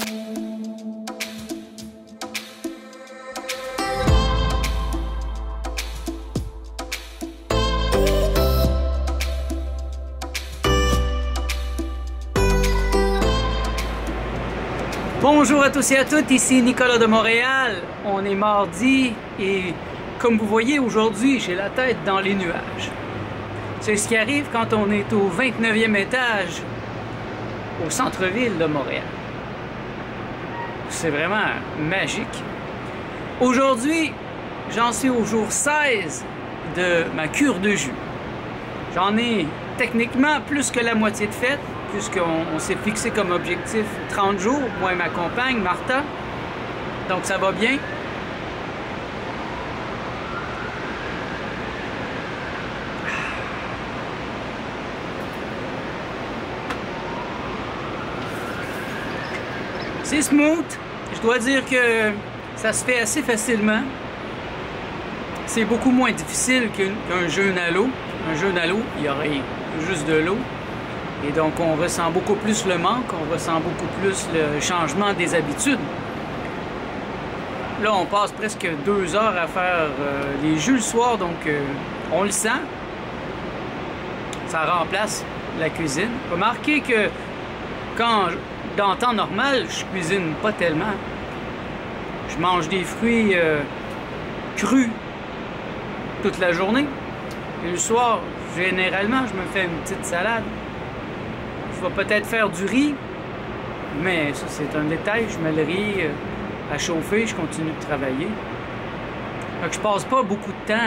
Bonjour à tous et à toutes, ici Nicolas de Montréal. On est mardi et comme vous voyez aujourd'hui, j'ai la tête dans les nuages. C'est ce qui arrive quand on est au 29e étage au centre-ville de Montréal. C'est vraiment magique. Aujourd'hui, j'en suis au jour 16 de ma cure de jus. J'en ai techniquement plus que la moitié de faite, puisqu'on s'est fixé comme objectif 30 jours, moi et ma compagne, Martha. Donc ça va bien. C'est smooth. Je dois dire que ça se fait assez facilement. C'est beaucoup moins difficile qu'un jeûne à l'eau. Un jeûne à l'eau, il y aurait juste de l'eau. Et donc, on ressent beaucoup plus le manque, on ressent beaucoup plus le changement des habitudes. Là, on passe presque 2 heures à faire les jus le soir, donc on le sent. Ça remplace la cuisine. Remarquez que quand, dans le temps normal, je cuisine pas tellement. Je mange des fruits crus toute la journée. Et le soir, généralement, je me fais une petite salade. Je vais peut-être faire du riz, mais ça c'est un détail. Je mets le riz à chauffer, je continue de travailler. Donc je passe pas beaucoup de temps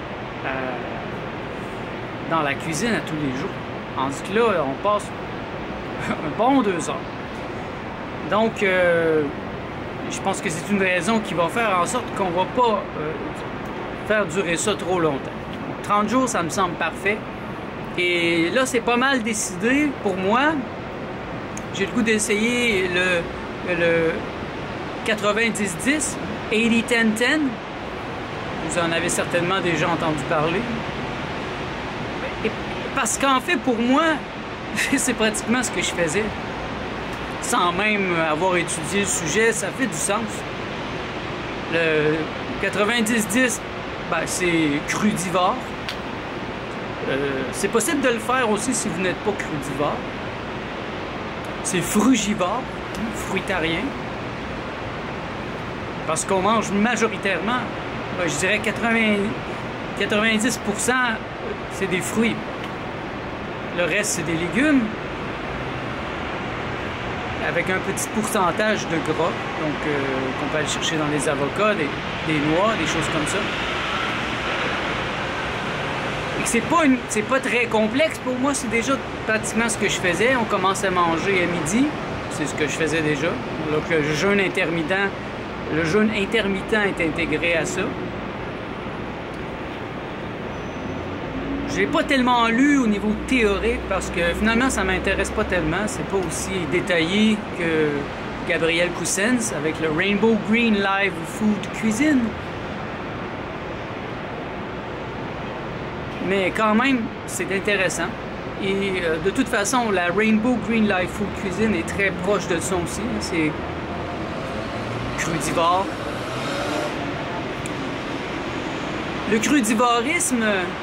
dans la cuisine à tous les jours. Tandis que là, on passe un bon 2 heures. Donc je pense que c'est une raison qui va faire en sorte qu'on va pas faire durer ça trop longtemps. Donc, 30 jours, ça me semble parfait. Et là, c'est pas mal décidé pour moi. J'ai le goût d'essayer le 90-10, 80-10-10. Vous en avez certainement déjà entendu parler. Et parce qu'en fait, pour moi, c'est pratiquement ce que je faisais. Sans même avoir étudié le sujet, ça fait du sens. Le 90-10, ben, c'est crudivore. C'est possible de le faire aussi si vous n'êtes pas crudivore. C'est frugivore, fruitarien. Parce qu'on mange majoritairement, je dirais 90%, c'est des fruits. Le reste, c'est des légumes. Avec un petit pourcentage de gras. Donc, qu'on peut aller chercher dans les avocats, des noix, des choses comme ça. C'est pas très complexe pour moi, c'est déjà pratiquement ce que je faisais. On commence à manger à midi, c'est ce que je faisais déjà. Donc le jeûne intermittent est intégré à ça. J'ai pas tellement lu au niveau théorique parce que finalement ça m'intéresse pas tellement. C'est pas aussi détaillé que Gabriel Coussens avec le Rainbow Green Live Food Cuisine. Mais quand même, c'est intéressant. Et de toute façon, la Rainbow Green Life Food Cuisine est très proche de ça aussi. C'est crudivore. Le crudivorisme,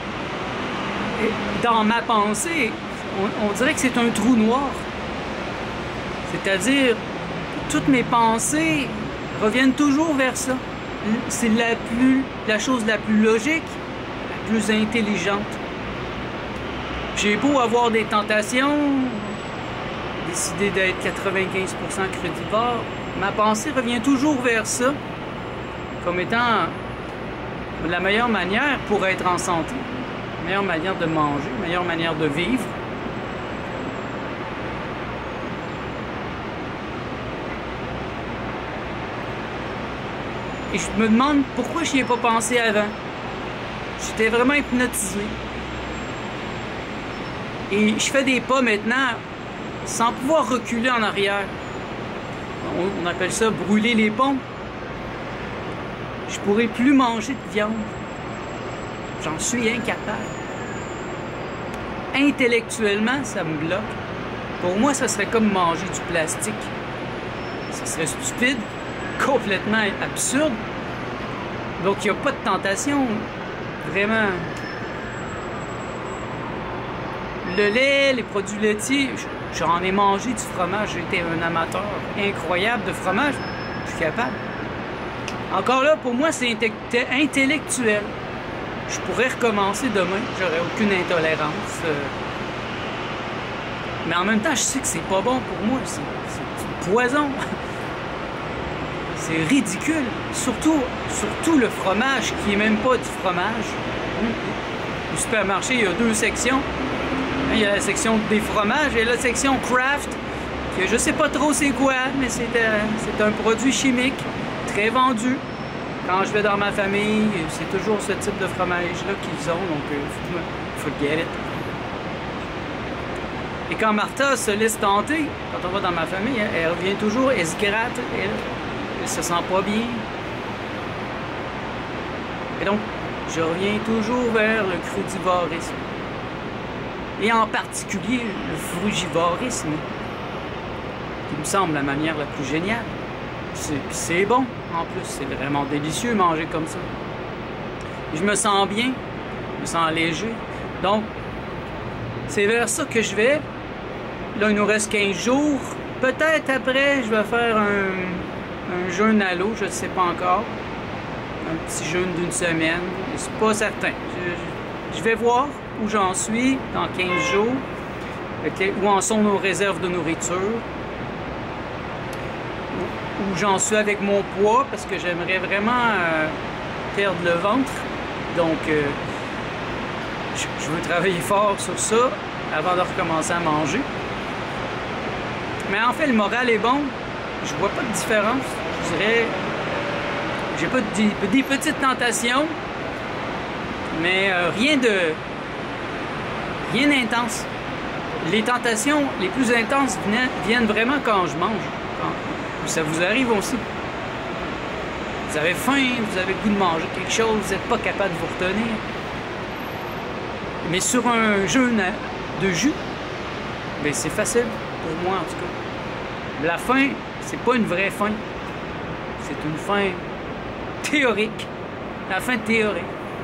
dans ma pensée, on dirait que c'est un trou noir. C'est-à-dire, toutes mes pensées reviennent toujours vers ça. C'est la chose la plus logique, plus intelligente. J'ai beau avoir des tentations, décider d'être 95% crudivore, ma pensée revient toujours vers ça comme étant la meilleure manière pour être en santé, la meilleure manière de manger, la meilleure manière de vivre. Et je me demande pourquoi je n'y ai pas pensé avant. J'étais vraiment hypnotisé. Et je fais des pas maintenant sans pouvoir reculer en arrière. On appelle ça brûler les ponts. Je pourrais plus manger de viande. J'en suis incapable. Intellectuellement, ça me bloque. Pour moi, ça serait comme manger du plastique. Ça Ce serait stupide, complètement absurde. Donc il n'y a pas de tentation, vraiment. Le lait, les produits laitiers, j'en ai mangé du fromage, j'ai été un amateur incroyable de fromage, je suis capable. Encore là, pour moi, c'est intellectuel. Je pourrais recommencer demain, j'aurais aucune intolérance. Mais en même temps, je sais que c'est pas bon pour moi, c'est du poison. C'est ridicule. Surtout le fromage, qui est même pas du fromage. Au supermarché, il y a deux sections. Il y a la section des fromages et la section craft, que je sais pas trop c'est quoi, mais c'est un produit chimique très vendu. Quand je vais dans ma famille, c'est toujours ce type de fromage-là qu'ils ont, donc forget it. Et quand Martha se laisse tenter, quand on va dans ma famille, elle revient toujours, elle se gratte, elle se sent pas bien. Et donc, je reviens toujours vers le crudivorisme. Et en particulier, le frugivorisme, qui me semble la manière la plus géniale. C'est bon, en plus, c'est vraiment délicieux manger comme ça. Et je me sens bien, je me sens léger. Donc, c'est vers ça que je vais. Là, il nous reste 15 jours. Peut-être après, je vais faire un jeûne à l'eau, je ne sais pas encore. Un petit jeûne d'une semaine, c'est pas certain. Je vais voir où j'en suis dans 15 jours, où en sont nos réserves de nourriture, où j'en suis avec mon poids, parce que j'aimerais vraiment perdre le ventre. Donc, je veux travailler fort sur ça avant de recommencer à manger. Mais en fait, le moral est bon. Je vois pas de différence. Je dirais, j'ai pas des petites tentations, mais rien d'intense. Les tentations les plus intenses viennent vraiment quand je mange. Ça vous arrive aussi. Vous avez faim, vous avez le goût de manger quelque chose, vous n'êtes pas capable de vous retenir. Mais sur un jeûne de jus, ben c'est facile pour moi en tout cas. La faim, c'est pas une vraie faim. C'est une faim théorique. La faim théorique.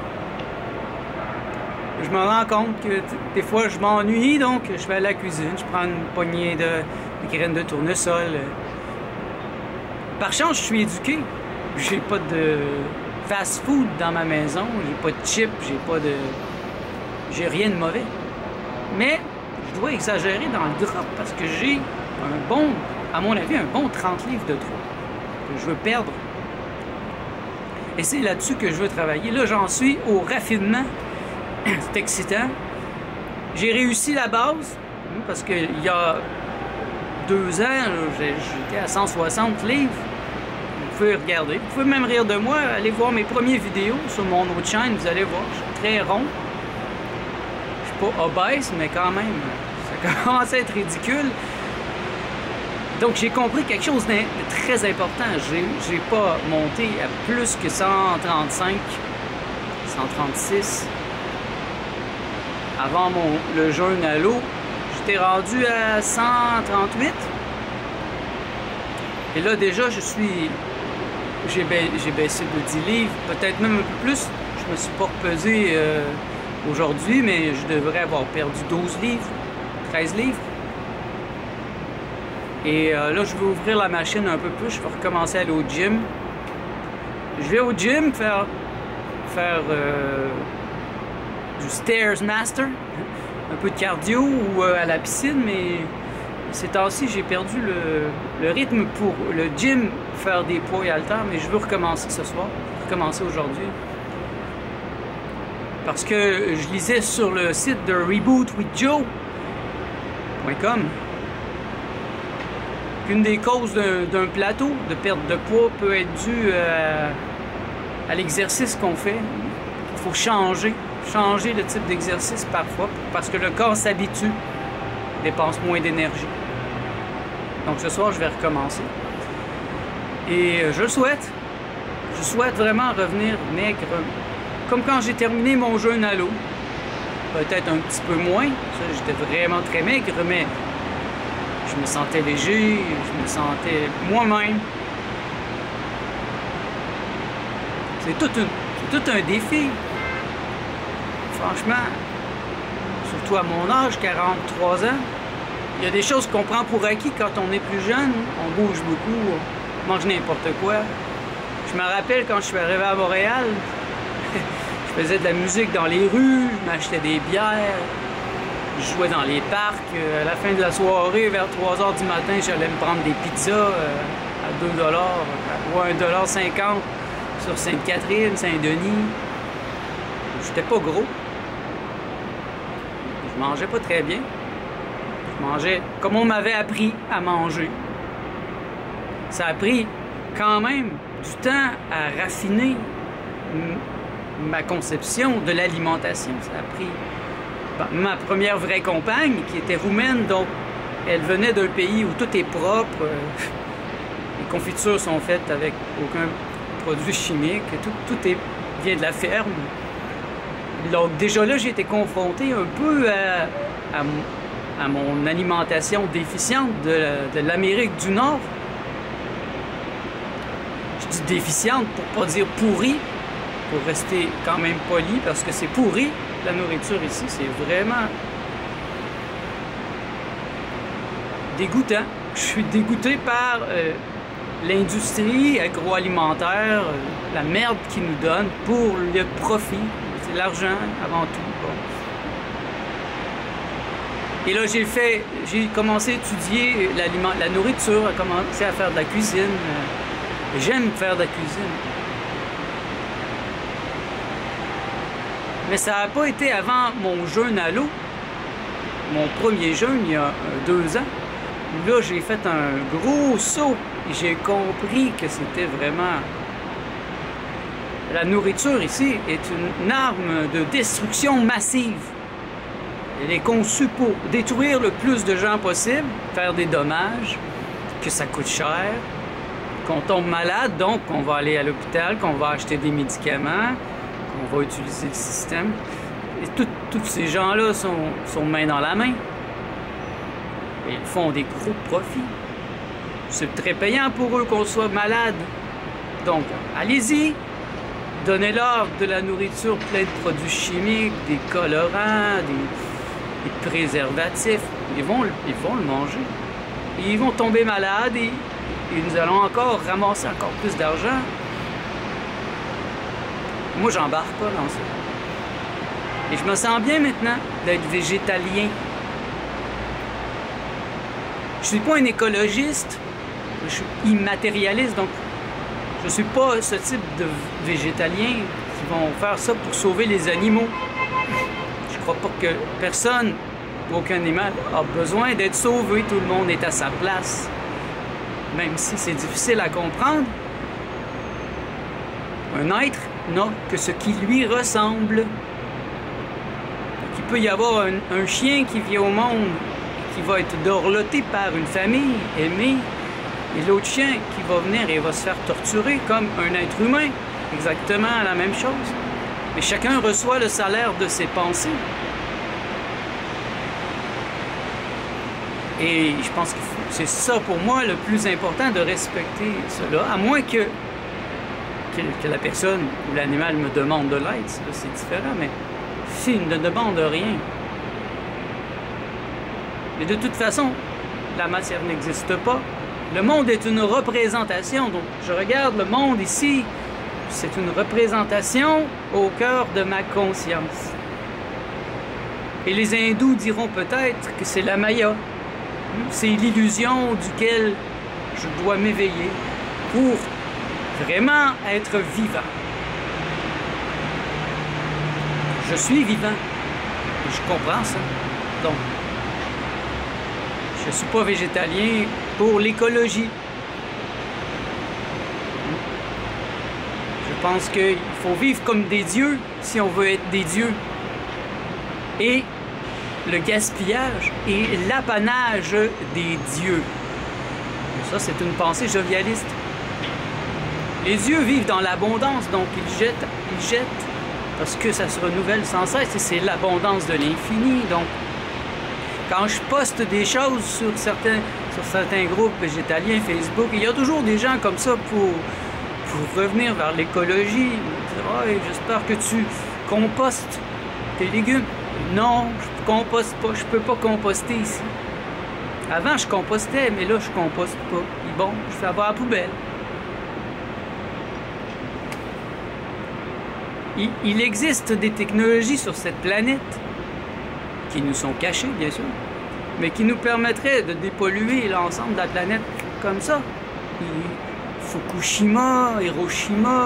Je me rends compte que des fois je m'ennuie, donc je vais à la cuisine, je prends une poignée de graines de tournesol. Par chance, je suis éduqué. J'ai pas de fast-food dans ma maison, j'ai pas de chips, j'ai rien de mauvais. Mais je dois exagérer dans le drop parce que j'ai à mon avis, un bon 30 livres de trop que je veux perdre. Et c'est là-dessus que je veux travailler. Là, j'en suis au raffinement. C'est excitant. J'ai réussi la base, parce qu'il y a 2 ans, j'étais à 160 livres. Vous pouvez regarder. Vous pouvez même rire de moi. Allez voir mes premières vidéos sur mon autre chaîne. Vous allez voir, je suis très rond. Je suis pas obèse, mais quand même, ça commence à être ridicule. Donc, j'ai compris quelque chose de très important. J'ai pas monté à plus que 135, 136. Avant le jeûne à l'eau, j'étais rendu à 138. Et là, déjà, j'ai baissé de 10 livres, peut-être même un peu plus. Je me suis pas repesé aujourd'hui, mais je devrais avoir perdu 12 livres, 13 livres. Et là, je vais ouvrir la machine un peu plus. Je vais recommencer à aller au gym. Je vais au gym faire du Stairs Master, un peu de cardio ou à la piscine, mais ces temps-ci, j'ai perdu le rythme pour le gym, faire des poids et haltères, mais je veux recommencer ce soir, recommencer aujourd'hui. Parce que je lisais sur le site de rebootwithjoe.com qu'une des causes d'un plateau de perte de poids peut être due à l'exercice qu'on fait. Il faut changer le type d'exercice parfois parce que le corps s'habitue, dépense moins d'énergie. Donc ce soir, je vais recommencer. Et je souhaite vraiment revenir maigre, comme quand j'ai terminé mon jeûne à l'eau. Peut-être un petit peu moins, ça, j'étais vraiment très maigre, mais Je me sentais léger, je me sentais moi-même. C'est tout un défi. Franchement, surtout à mon âge, 43 ans, il y a des choses qu'on prend pour acquis quand on est plus jeune. On bouge beaucoup, on mange n'importe quoi. Je me rappelle quand je suis arrivé à Montréal, je faisais de la musique dans les rues, je m'achetais des bières, je jouais dans les parcs. À la fin de la soirée, vers 3 h du matin, j'allais me prendre des pizzas à 2 $ ou à 1,50 $ sur Sainte-Catherine, Saint-Denis. J'étais pas gros. Je mangeais pas très bien. Je mangeais comme on m'avait appris à manger. Ça a pris quand même du temps à raffiner ma conception de l'alimentation. Ça a pris ma première vraie compagne, qui était roumaine, donc elle venait d'un pays où tout est propre. Les confitures sont faites avec aucun produit chimique. Tout vient de la ferme. Donc déjà là, j'ai été confronté un peu à mon alimentation déficiente de l'Amérique du Nord. Je dis déficiente pour pas dire pourrie, pour rester quand même poli, parce que c'est pourri. La nourriture ici, c'est vraiment dégoûtant. Je suis dégoûté par l'industrie agroalimentaire, la merde qu'ils nous donnent pour le profit. C'est l'argent avant tout. Bon. Et là, j'ai commencé à étudier la nourriture, à commencer à faire de la cuisine. J'aime faire de la cuisine. Mais ça n'a pas été avant mon jeûne à l'eau, mon premier jeûne il y a 2 ans. Là, j'ai fait un gros saut et j'ai compris que c'était vraiment... La nourriture ici est une arme de destruction massive. Elle est conçue pour détruire le plus de gens possible, faire des dommages, que ça coûte cher, qu'on tombe malade, donc qu'on va aller à l'hôpital, qu'on va acheter des médicaments, qu'on va utiliser le système. Et tous ces gens-là sont main dans la main. Et ils font des gros profits. C'est très payant pour eux qu'on soit malade. Donc, allez-y, donnez-leur de la nourriture pleine de produits chimiques, des colorants, des préservatifs. Ils vont le manger. Et ils vont tomber malades et nous allons encore ramasser encore plus d'argent. Moi, j'embarque pas dans ça. Et je me sens bien maintenant d'être végétalien. Je suis pas un écologiste, je suis immatérialiste, donc je suis pas ce type de végétalien qui vont faire ça pour sauver les animaux. Je crois pas que personne, aucun animal, a besoin d'être sauvé. Tout le monde est à sa place. Même si c'est difficile à comprendre, un être n'a que ce qui lui ressemble. Il peut y avoir un chien qui vient au monde, qui va être dorloté par une famille aimée, et l'autre chien qui va venir et va se faire torturer comme un être humain. Exactement la même chose. Mais chacun reçoit le salaire de ses pensées. Et je pense que c'est ça pour moi le plus important, de respecter cela, à moins que la personne ou l'animal me demande de l'aide, c'est différent, mais s'il ne demande rien. Et de toute façon, la matière n'existe pas. Le monde est une représentation, donc je regarde le monde ici, c'est une représentation au cœur de ma conscience. Et les hindous diront peut-être que c'est la Maya. C'est l'illusion duquel je dois m'éveiller pour vraiment être vivant. Je suis vivant. Et je comprends ça. Donc, je ne suis pas végétalien pour l'écologie. Je pense qu'il faut vivre comme des dieux si on veut être des dieux. Et le gaspillage est l'apanage des dieux. Ça, c'est une pensée jovialiste. Les dieux vivent dans l'abondance, donc ils jettent, parce que ça se renouvelle sans cesse, et c'est l'abondance de l'infini. Donc, quand je poste des choses sur certains sur certains groupes végétaliens Facebook. Il y a toujours des gens comme ça pour revenir vers l'écologie. Ah, j'espère que tu compostes tes légumes. Non, je composte pas, je peux pas composter ici. Avant, je compostais, mais là, je composte pas. Et bon, ça va à la poubelle. Il existe des technologies sur cette planète qui nous sont cachées, bien sûr, mais qui nous permettraient de dépolluer l'ensemble de la planète comme ça. Fukushima, Hiroshima,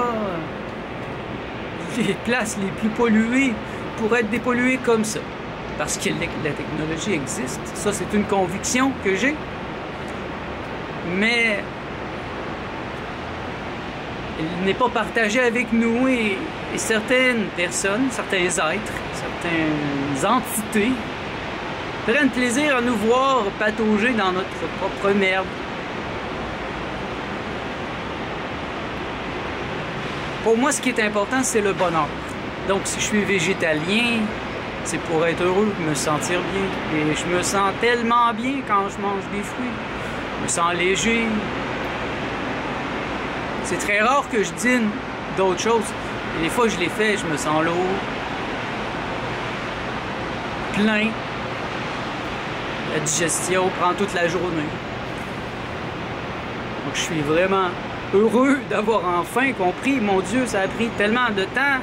les places les plus polluées pourraient être dépolluées comme ça. Parce que la technologie existe. Ça, c'est une conviction que j'ai. Mais elle n'est pas partagée avec nous et certaines personnes, certains êtres, certaines entités prennent plaisir à nous voir patauger dans notre propre merde. Pour moi, ce qui est important, c'est le bonheur. Donc, si je suis végétalien, c'est pour être heureux, me sentir bien. Et je me sens tellement bien quand je mange des fruits. Je me sens léger. C'est très rare que je dîne d'autres choses. Et des fois, je les fais, je me sens lourd, plein. La digestion prend toute la journée. Donc, je suis vraiment heureux d'avoir enfin compris. Mon Dieu, ça a pris tellement de temps.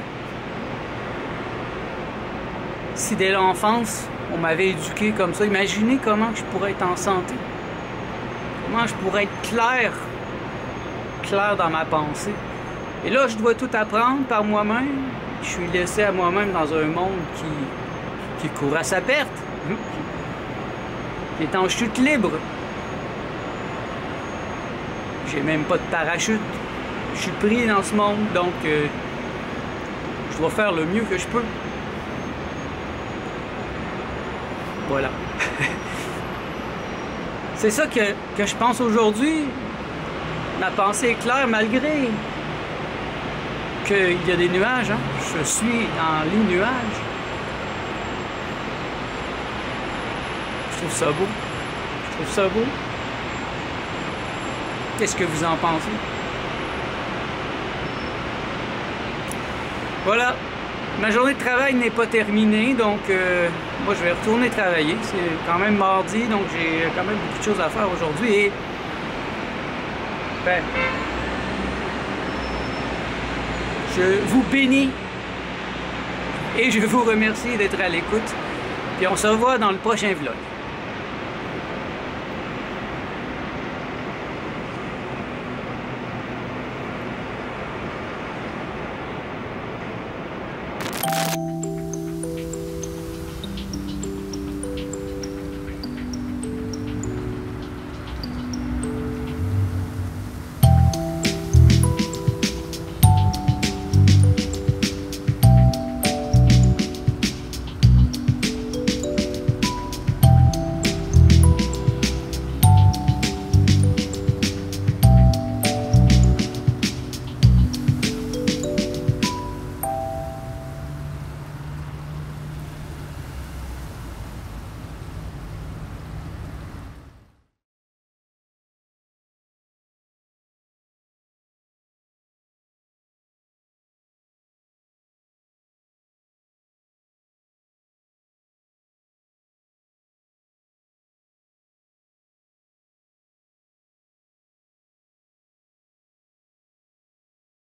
Si dès l'enfance, on m'avait éduqué comme ça, imaginez comment je pourrais être en santé. Comment je pourrais être clair dans ma pensée. Et là, je dois tout apprendre par moi-même. Je suis laissé à moi-même dans un monde qui court à sa perte, qui est en chute libre. J'ai même pas de parachute. Je suis pris dans ce monde, donc je dois faire le mieux que je peux. Voilà. C'est ça que je pense aujourd'hui. Ma pensée est claire malgré qu'il y a des nuages. Hein? Je suis dans les nuages. Je trouve ça beau. Je trouve ça beau. Qu'est-ce que vous en pensez? Voilà. Ma journée de travail n'est pas terminée, donc moi je vais retourner travailler. C'est quand même mardi, donc j'ai quand même beaucoup de choses à faire aujourd'hui. Et ben, je vous bénis et je vous remercie d'être à l'écoute. Puis on se revoit dans le prochain vlog.